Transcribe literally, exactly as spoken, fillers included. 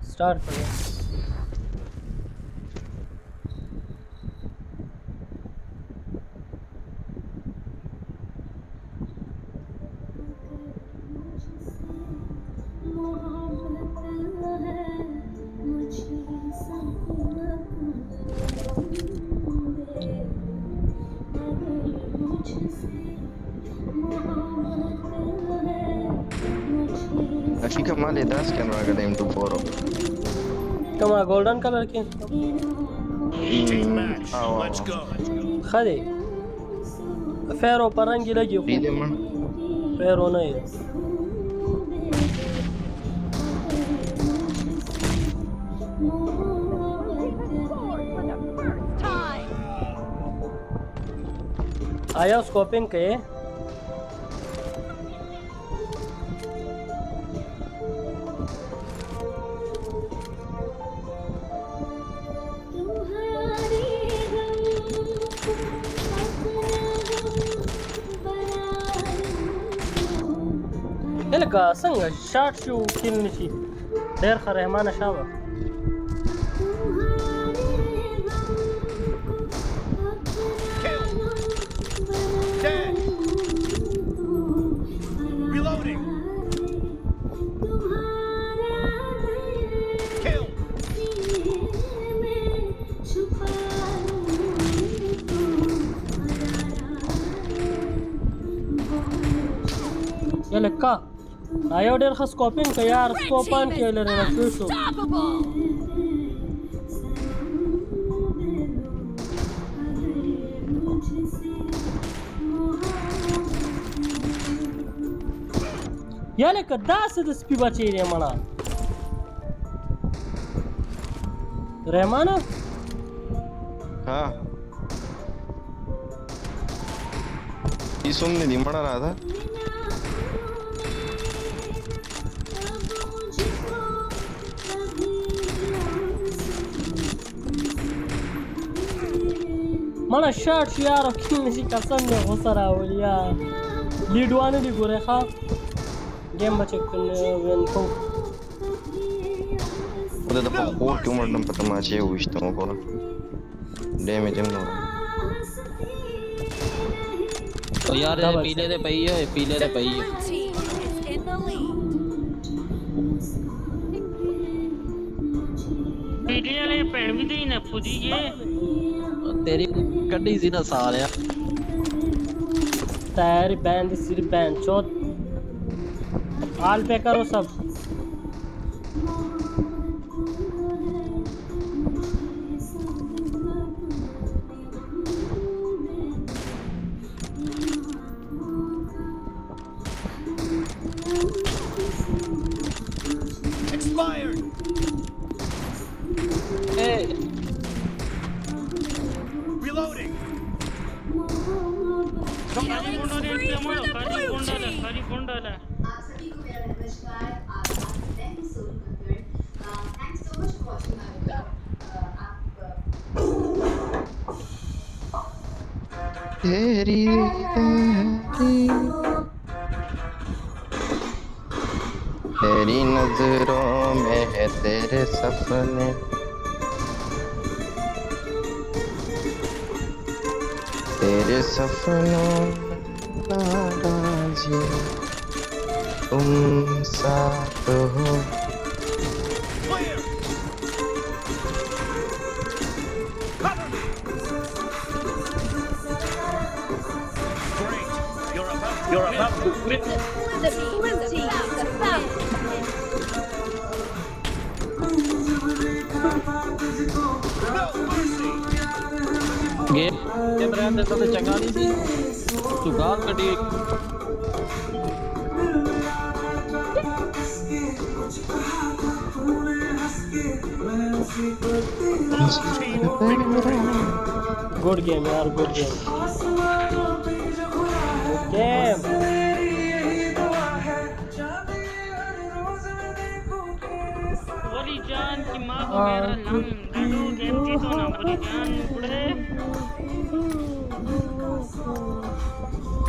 Start करो। Así que mal le das que no haga de M veinticuatro. Toma golden color के خدي फेरो परंगी लगी हो फेरो नहीं आया स्कोपिंग के لکه څنګه شارټ شو کیل نشي ډېر ښه رحمانه شابه یا لکه آیا ډېر ښه سکوپینګ که یار سکوپان کې لري رسو شو یا لکه داسې د سپي بچی دی مړه رحمانه ها ಈ ಸುಮ್ಮನೆ ನಿಮ್ಮ ಮಣ ರಾಧ مالا شارټ شو یارو کیل نشي قسم دی غوسه راولي یا لیډ وانه دی ګورې ښه ګیم به چک وین کوو خدای د په کور کې عمر نم په تماچې وویشتم وګوره ډیمیج هم نه او یار پیلے دے پئی ہے پیلے دے پئی ہے پیلے والے پین بھی دی نہ پودی یہ तेरी कड्डी सी ना सालिया तेरी बैंड सिर बैंड चौथ आल पे करो सब Expired. Hey. Reloading. खाली फोन डाले इसमें मारो खाली फोन डाला खाली फोन डाला आप सभी को मेरा नमस्कार आप thank you so much thanks so much for watching my video आप तेरी तेरी नजरों में है तेरे सपने तेरे सपनों नाराजी तुम साथ हो You're about to witness the blue team the foul game camera अंदर तो चंगा नहीं थी तू गाल कटी गुड गेम यार गुड गेम गेम बोली जान की माँ को मेरा लम लड्डू गेम जीतो ना बोली जान उड़े